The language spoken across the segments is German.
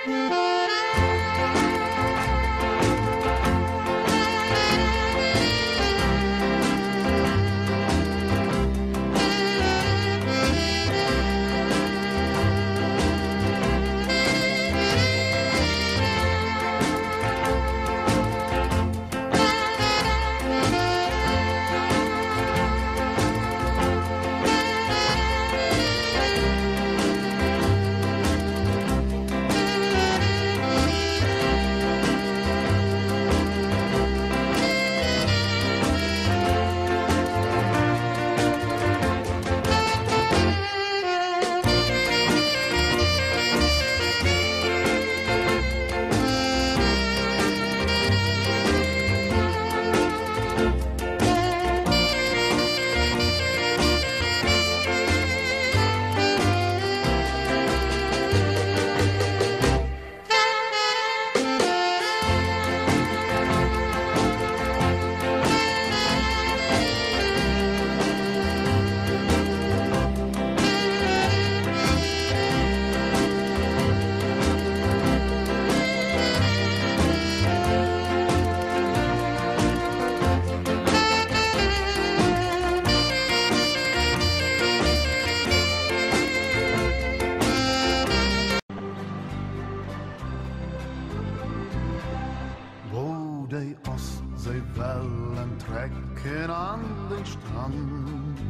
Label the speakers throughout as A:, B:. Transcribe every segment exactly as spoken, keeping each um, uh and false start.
A: Die Ostseewellen trekken an den Strand,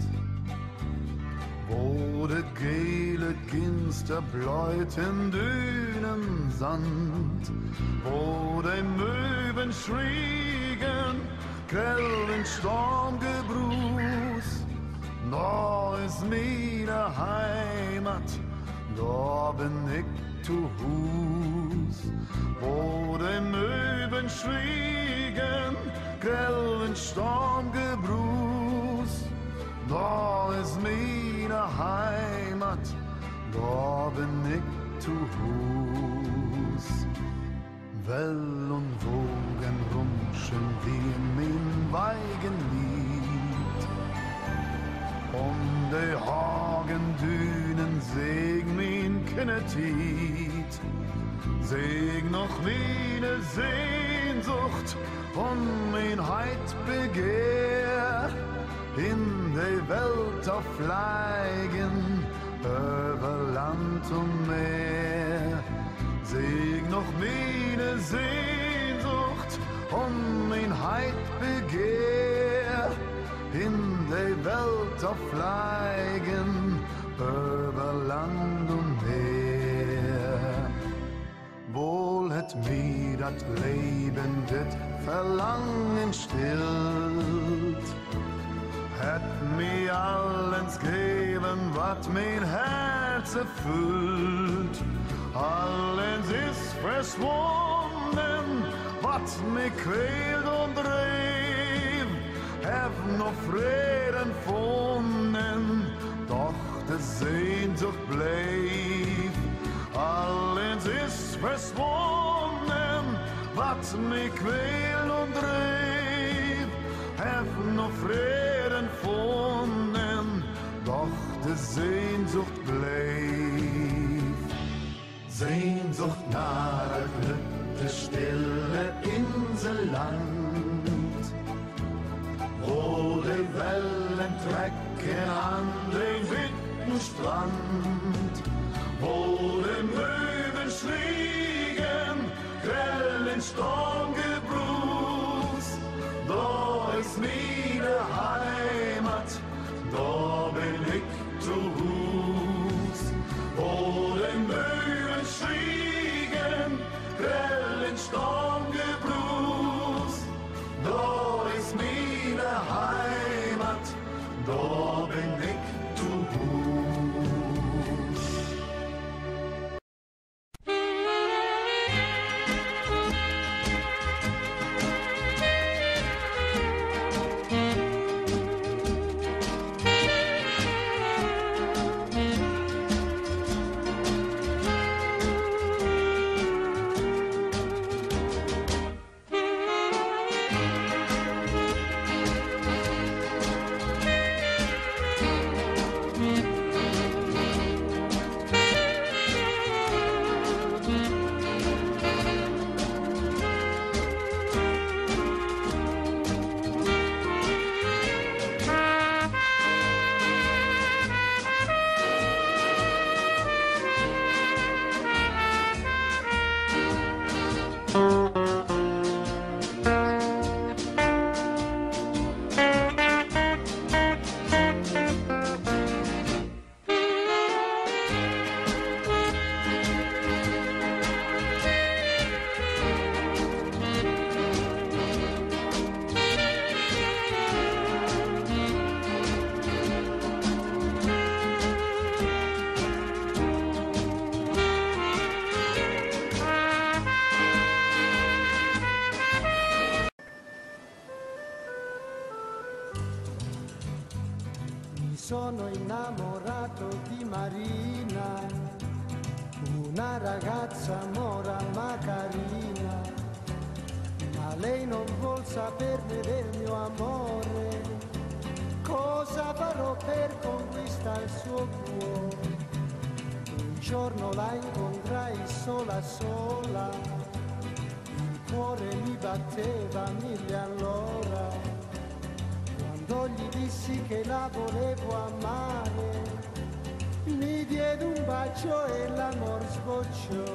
A: wo de gele Ginster bläut in dünen Sand, wo de Möwen schriegen, grell in Sturmgebruß. Da ist meine Heimat, da bin ich zu Hus, wo de Möwen schwiegen, grell in Sturmgebruß. Da ist meine Heimat, da bin ich zu Hus. Well und Wogen rumschen wie mein Weigenlied, um de Hagendünen säg mein Kinnetit, säg noch meine Sehnsucht und mein Heidbegehr, in de Welt auf Fleigen, über Land und Meer. Säg noch meine Sehnsucht und mein Heidbegehr, in de Welt auf Fleigen, über Land und Meer. Wohl het mir dat Leben dit Verlangen stillt, het mir allens geben, wat mein Herz erfüllt. Allens ist verschwunden, wat mich quält und dreht. Hab noch Frieden gefunden, doch die Sehnsucht bleibt. Allens ist verschwunden, wat mich quält und dreht. Hab noch Frieden gefunden, doch die Sehnsucht bleibt. Sehnsucht nach ein Glück, das stille Inselland, wo die Wellen trecken an den weiten Strand, wo die Möwen schriegen, grell in Sturmgebruß. Da ist meine Heimat, da bin ich zu Hus, wo die Möwen schriegen, grell in Sturmgebruß. Da ist meine Heimat, da bin ich zu Hus.
B: sono innamorato di Marina, una ragazza mora ma carina, ma lei non vuol saperne del mio amore. Cosa farò per conquistare il suo cuore? Un giorno la incontrai sola sola, il cuore mi batteva mille all'ora. Quando gli dissi che la volevo amare, mi diede un bacio e l'amor sbocciò.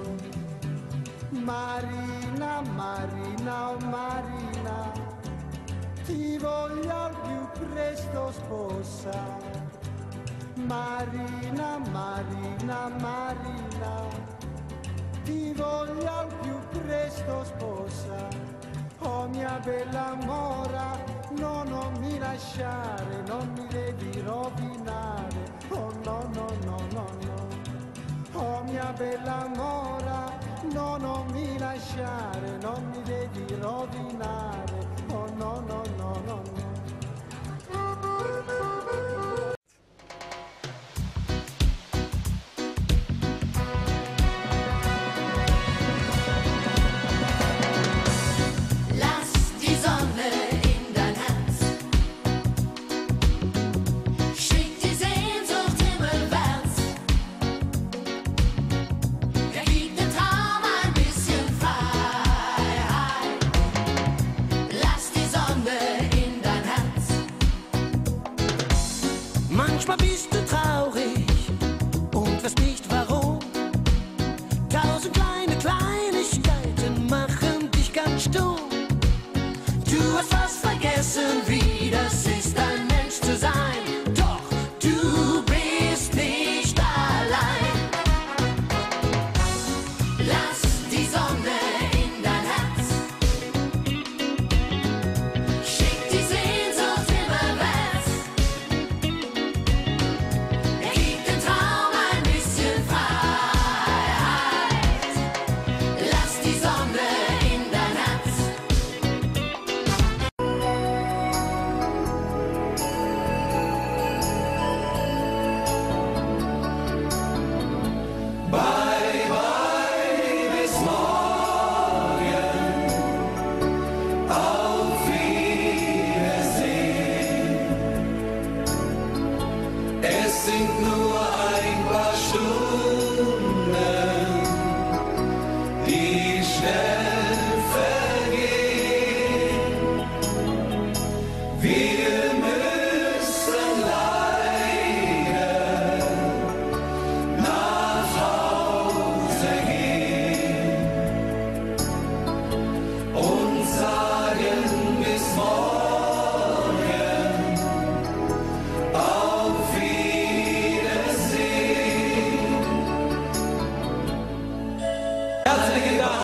B: Marina, Marina, oh Marina, ti voglio al più presto sposa. Marina, Marina, Marina, ti voglio al più presto sposa. Oh mia bella mora, no, non mi lasciare, non mi devi rovinare. Oh no, no, no, no, no. Oh mia bella mora, no, non mi lasciare, non mi devi rovinare.